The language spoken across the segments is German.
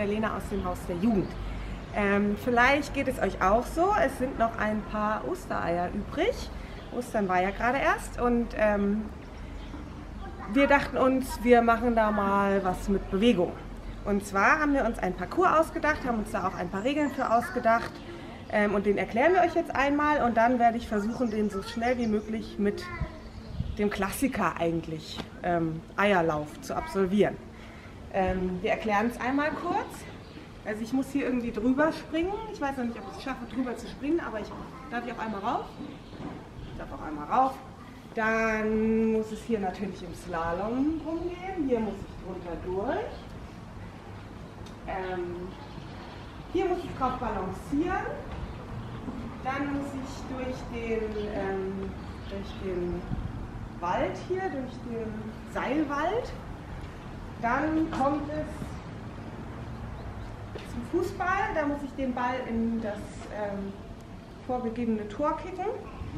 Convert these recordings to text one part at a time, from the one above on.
der Lena aus dem Haus der Jugend. Vielleicht geht es euch auch so, es sind noch ein paar Ostereier übrig. Ostern war ja gerade erst und wir dachten uns, wir machen da mal was mit Bewegung. Und zwar haben wir uns ein Parcours ausgedacht, haben uns da auch ein paar Regeln für ausgedacht und den erklären wir euch jetzt einmal und dann werde ich versuchen, den so schnell wie möglich mit dem Klassiker eigentlich, Eierlauf, zu absolvieren. Wir erklären es einmal kurz. Also ich muss hier irgendwie drüber springen. Ich weiß noch nicht, ob ich es schaffe, drüber zu springen, aber darf ich auch einmal rauf? Ich darf auch einmal rauf. Dann muss es hier natürlich im Slalom rumgehen. Hier muss ich drunter durch. Hier muss ich drauf balancieren. Dann muss ich durch den Wald hier, durch den Seilwald. Dann kommt es zum Fußball, da muss ich den Ball in das vorgegebene Tor kicken.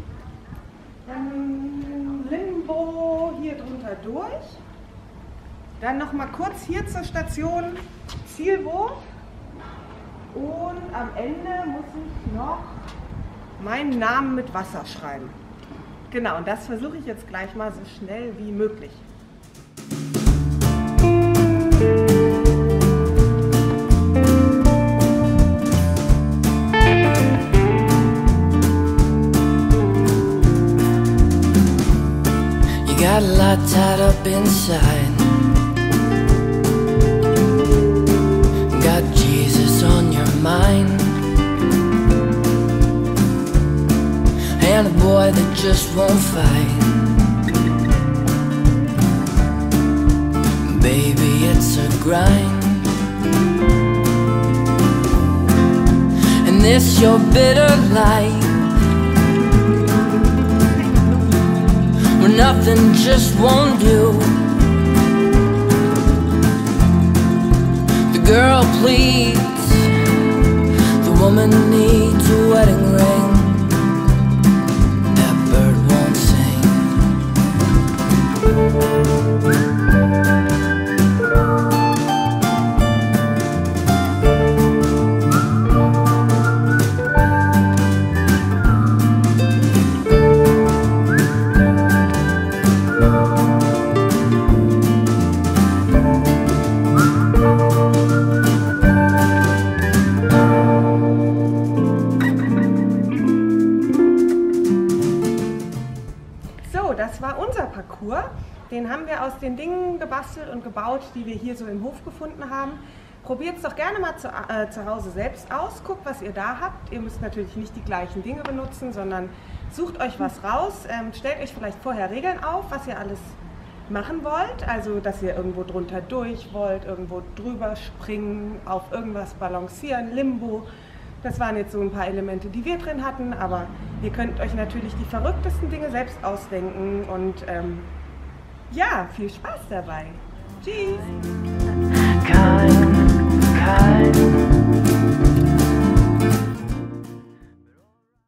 Dann Limbo hier drunter durch. Dann noch mal kurz hier zur Station Zielwurf. Und am Ende muss ich noch meinen Namen mit Wasser schreiben. Genau, und das versuche ich jetzt gleich mal so schnell wie möglich. Got a lot tied up inside. Got Jesus on your mind. And a boy that just won't fight. Baby, it's a grind. And this your bitter life, where nothing just won't do. The girl pleads, the woman needs a wedding ring. That bird won't sing. Das war unser Parcours. Den haben wir aus den Dingen gebastelt und gebaut, die wir hier so im Hof gefunden haben. Probiert es doch gerne mal zu Hause selbst aus. Guckt, was ihr da habt. Ihr müsst natürlich nicht die gleichen Dinge benutzen, sondern sucht euch was raus. Stellt euch vielleicht vorher Regeln auf, was ihr alles machen wollt. Also, dass ihr irgendwo drunter durch wollt, irgendwo drüber springen, auf irgendwas balancieren, Limbo. Das waren jetzt so ein paar Elemente, die wir drin hatten, aber ihr könnt euch natürlich die verrücktesten Dinge selbst ausdenken und ja, viel Spaß dabei. Tschüss!